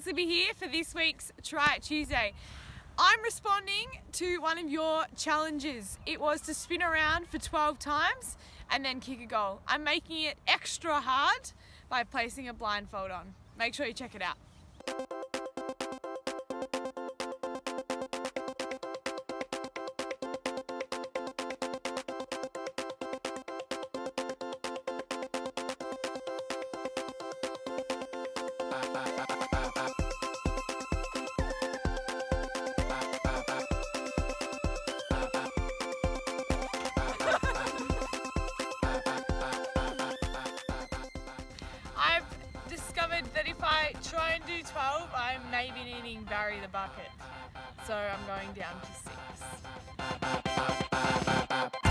it's Libby here for this week's Try It Tuesday. I'm responding to one of your challenges. It was to spin around for 12 times and then kick a goal. I'm making it extra hard by placing a blindfold on. Make sure you check it out. I've discovered that if I try and do 12, I may be needing Barry the bucket. So I'm going down to 6.